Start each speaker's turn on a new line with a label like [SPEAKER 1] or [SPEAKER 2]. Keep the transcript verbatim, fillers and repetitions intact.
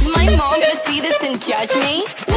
[SPEAKER 1] my mom gonna see this and judge me?